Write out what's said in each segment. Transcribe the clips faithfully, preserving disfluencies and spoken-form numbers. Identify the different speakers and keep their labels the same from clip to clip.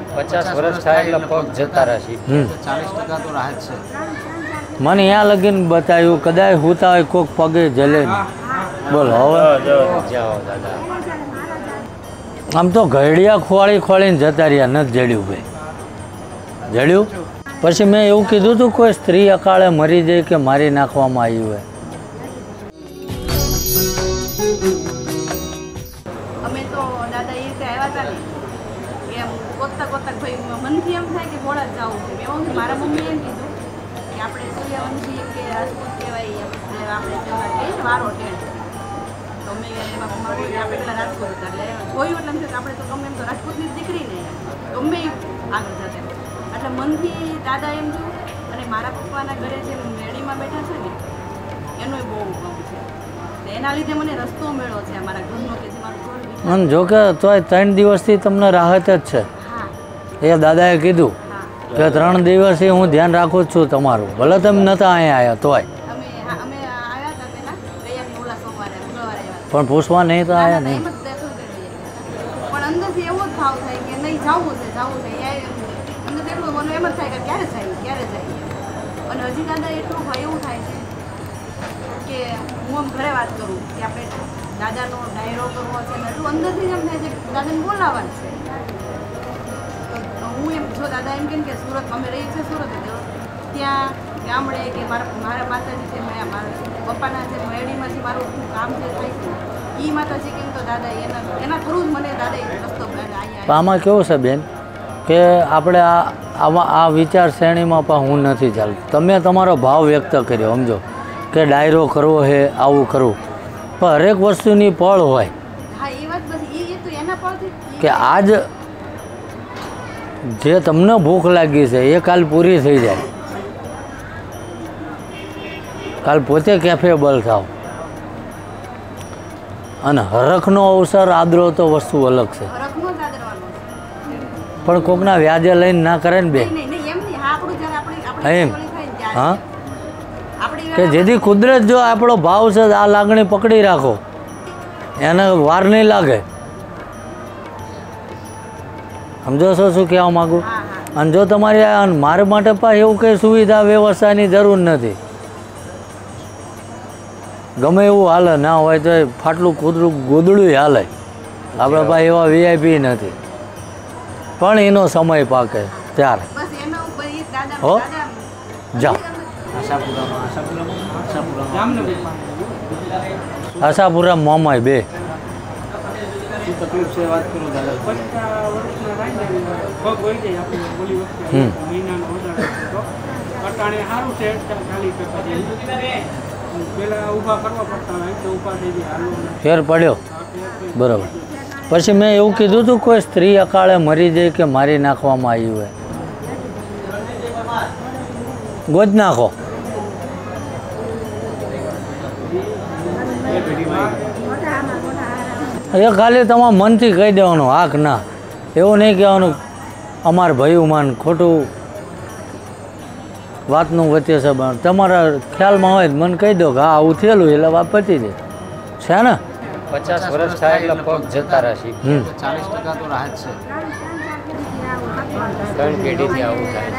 Speaker 1: પચાસ વર્ષ થાય એટલે પગ જતા રહેશે.
Speaker 2: ચાલીસ ટકા તો રાહત છે.
Speaker 3: મને અહીંયા લગીને બતાવ્યું કદાચ હોતા હોય કોઈક પગે જલે. બોલો હવે
Speaker 1: જાઓ દાદા.
Speaker 3: આમ તો ઘડિયા ખોળી ખોળીને જતા રહ્યા નથી જડ્યું ભાઈ. જડ્યું પછી મેં એવું કીધું હતું કોઈ સ્ત્રી અકાળે મરી જાય કે મારી નાખવામાં આવી હોય.
Speaker 4: અમે તો દાદા એ રીતે આવ્યા હતા ને એમ કોતક કોતક ભાઈ મનથી એમ થાય કે ઘોડા જ જવું છે. એવું મારા મમ્મીએ એમ કીધું કે આપણે સૂર્યવંશી કે રાજપૂત કહેવાય એટલે આપણે જેમાં કહીએ ને વારો ટેણ તો મેં એમાં મારું આપણે પેલા રાજપૂત હતા એટલે જોયું એટલે એમ થયું કે આપણે તો ગમે એમ તો રાજપૂતની જ દીકરી ને ગમે આગળ જતા એટલે મનથી દાદા એમ થયું. અને મારા પપ્પાના ઘરે જે મેળીમાં બેઠા છે ને એનોય બહુ ગમ છે. એના લીધે મને રસ્તો મળ્યો છે અમારા ઘરનો કે જે મારું ઘર.
Speaker 3: અને જો કે તોય ત્રણ દિવસથી તમને રાહત જ છે. એ દાદાએ કીધું કે ત્રણ દિવસથી હું ધ્યાન રાખું જ છું તમારું. ભલે તમે નહોતા અહીંયા આવ્યા તોય પણ પૂછવા નહીં તો આવ્યા નહીં.
Speaker 4: પણ અંદરથી એવો જ ભાવ થાય કે નહીં જવું છે જવું છે અંદર એટલું મને એમ જ થાય કે ક્યારે જાય ક્યારે જાય. અને હજી દાદા એટલું એવું થાય છે કે હું આમ ઘરે વાત કરું કે આપણે દાદાનો ડાયરો કરવો છે ને એટલું અંદરથી એમ થાય છે કે દાદાને બોલાવવાનું છે. તો હું એમ જો દાદા એમ કેમ કે સુરત અમે રહીએ છીએ સુરત ત્યાં ગામડે કે મારા મારા માતાજી છે મેં મારા પપ્પાના જે મેળીમાં જે મારું કામ જે થાય છે એ માતાજી કેમ તો દાદા એના એના થ્રુ જ મને દાદા રસ્તો અહીંયા.
Speaker 3: આમાં કેવું છે બેન કે આપણે આ આમાં આ વિચાર શ્રેણીમાં પણ હું નથી ચાલતું. તમે તમારો ભાવ વ્યક્ત કર્યો સમજો કે ડાયરો કરવો છે આવું કરવું પણ હરેક વસ્તુની પળ હોય કે આજ જે તમને ભૂખ લાગી છે એ કાલ પૂરી થઈ જાય. કાલ પોતે કેફેબલ થાવ અને હરખનો અવસર આદરો તો વસ્તુ અલગ છે પણ કોકના વ્યાજે લઈને ના કરે ને બે એમ હા કે જેથી કુદરત જો આપણો ભાવ છે આ લાગણી પકડી રાખો એને વાર નહીં લાગે. સમજો છો શું કહેવા માગું. અને જો તમારી મારા માટે પણ એવું કંઈ સુવિધા વ્યવસ્થાની જરૂર નથી. ગમે એવું હાલે ના હોય તો ફાટલું કૂતરું ગોદડું હાલે. આપણે પાસે એવા વીઆઈપી નથી પણ એનો સમય પાકે ત્યારે હો જાઓ. આશાપુરા મોમાય બે
Speaker 2: તકલીફ છે વાત કરું દાદા.
Speaker 3: હમ ફેર પડ્યો બરાબર. પછી મેં એવું કીધું હતું કોઈ સ્ત્રી અકાળે મરી જાય કે મારી નાખવામાં આવી હોય ગોજ નાખો. એ ખાલી તમારા મનથી કહી દેવાનું હાક ના. એવું નહીં કહેવાનું અમારા ભાઈઓ માન ખોટું વાતનું વચ્ચે છે. તમારા ખ્યાલમાં હોય મને કહી દો કે હા આવું થયેલું એટલે વાત પતી જાય છે ને.
Speaker 1: પચાસ વર્ષ થાય એટલે પગ જતા રહેશે.
Speaker 2: ચાલીસ ટકા તો રાહત છે.
Speaker 1: ત્રણ પેઢીથી આવું થાય.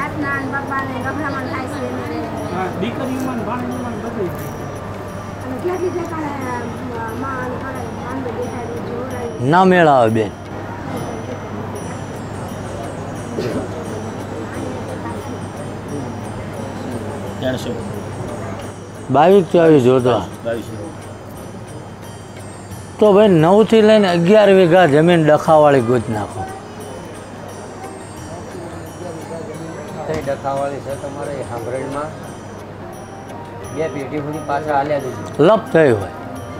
Speaker 3: ના મેળ આવે બેન. બાવીસ ચોવીસ જોતો તો ભાઈ નવથી લઈને અગિયાર વીઘા જમીન ડખાવાળી ગોત નાખો.
Speaker 1: કઈ ડખાવાળી છે તમારે સાંભળમાં બે પેઢી સુધી પાછા હાલ્યા દીધું
Speaker 3: લપ થઈ હોય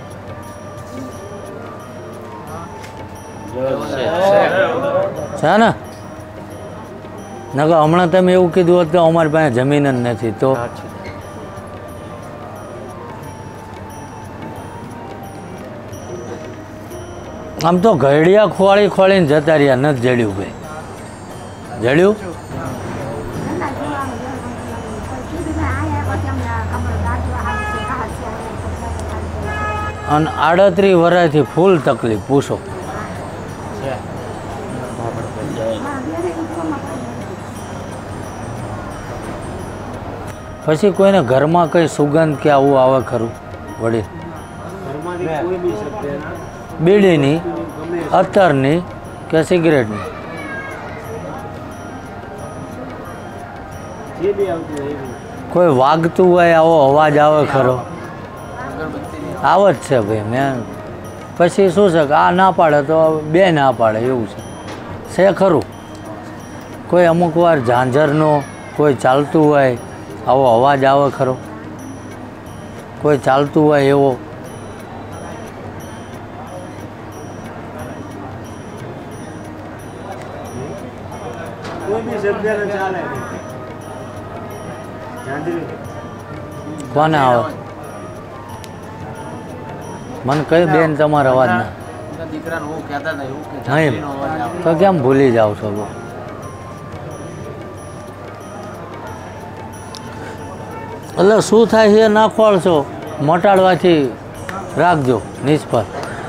Speaker 3: છે ને. નકર હમણાં તમે એવું કીધું હોત તો અમારી પાસે જમીન જ નથી તો આમ તો ઘડિયા ખોળી ખોળીને જતા રહ્યા નથી જડ્યું ભાઈ. જડ્યું અને આડત્રીસ વર્ષથી ફૂલ તકલીફ પૂછો
Speaker 4: ત્યારે ઉઠવામાં કાંઈ નથી.
Speaker 3: પછી કોઈને ઘરમાં કંઈ સુગંધ કે આવું આવે ખરું વડીલ? બીડીની, અત્તરની કે સિગરેટની? કોઈ વાગતું હોય આવો અવાજ આવે ખરો? આવે જ છે ભાઈ. મેં પછી શું છે કે આ ના પાડે તો બે ના પાડે એવું છે છે ખરું? કોઈ અમુક વાર ઝાંઝરનો કોઈ ચાલતું હોય આવો અવાજ આવે ખરો? કોઈ ચાલતું હોય એવો? કોને આવે? મને કઈ બેન તમારા અવાજ ના
Speaker 2: દીકરાને હું કહેતા હતા એવું કે
Speaker 3: નહીં
Speaker 2: ઝાંઝરીનો અવાજ આવે.
Speaker 3: તો કેમ ભૂલી જાઓ છો? એટલે શું થાય છે ના ખોળશો, મટાડવાથી રાખજો નિષ્ફળ.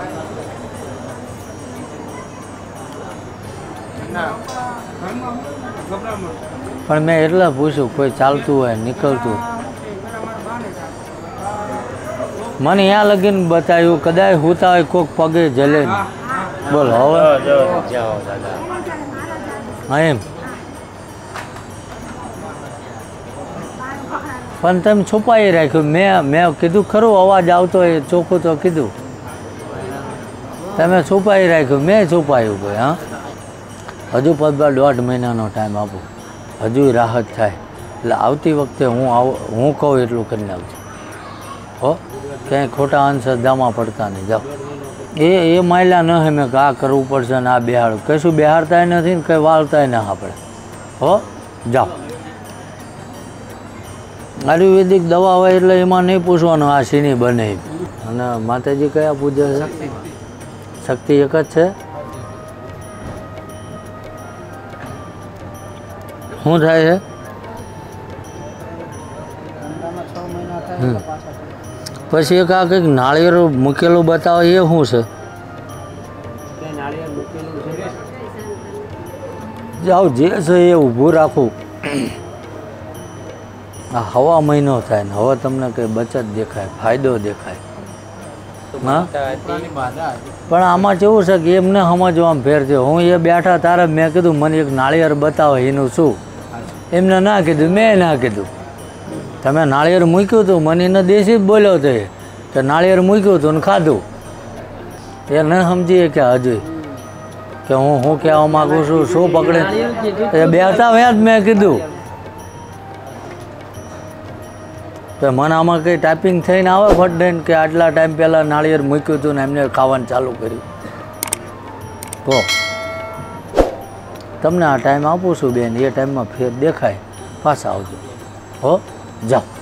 Speaker 3: પણ મેં એટલે પૂછ્યું કોઈ ચાલતું હોય નીકળતું. મને અહીંયા લગીને બતાવ્યું કદાચ હુતા હોય કોઈક પગે જલે ને. બોલો હવે
Speaker 1: જાઓ દાદા.
Speaker 3: હા એમ. પણ તમે છુપાઈ રાખ્યું. મેં મેં કીધું ખરું અવાજ આવતો હોય ચોખ્ખું તો કીધું. તમે છુપાઈ રાખ્યું, મેં છુપાયું ભાઈ. હા હજુ પદબા દોઢ મહિનાનો ટાઈમ આપું, હજુ રાહત થાય એટલે આવતી વખતે હું આવ હું કહું એટલું કરી નાખજો હો. ક્યાંય ખોટા અંધશ્રદ્ધામાં પડતા નહીં. જાઓ એ એ માયલા ન હે મેં કે આ કરવું પડશે ને આ બેહાડું. કશું બેહાડતાય નથી ને કંઈ વાળતાય ના આપણે હો. જાઓ આયુર્વેદિક દવા હોય એટલે એમાં નહીં પૂછવાનું આ શીની બને. અને માતાજી કયા પૂજે છે? શક્તિ એક જ છે. શું થાય છે? હમ. પછી એક આ કંઈક નાળિયેર મૂકેલું બતાવો એ શું છે? જાઓ જે છે એ ઊભું રાખવું. આ હવા મહિનો થાય ને હવે તમને કંઈ બચત દેખાય, ફાયદો દેખાય. હા પણ આમાં કેવું છે કે એમને સમજવામાં ફેર છે. હું એ બેઠા તારે મેં કીધું મને એક નાળિયેર બતાવો એનું શું? એમને ના કીધું, મેં ના કીધું. તમે નાળિયેર મૂક્યું હતું મને એને દેશી જ બોલ્યો હતો કે નાળિયેર મૂક્યું હતું ને ખાધું. એ ન સમજીએ કે હજુ કે હું શું કહેવા માગું છું, શું પકડે એ બેઠા વ્યા જ મેં કીધું તો મને આમાં કંઈ ટાઈપિંગ થઈને આવે ફટ દઈને કે આટલા ટાઈમ પહેલાં નાળિયેર મૂક્યું હતું ને એમને ખાવાનું ચાલુ કર્યું. તો તમને આ ટાઈમ આપું છું બેન, એ ટાઈમમાં ફેર દેખાય પાછા આવજો હો. જાઓ.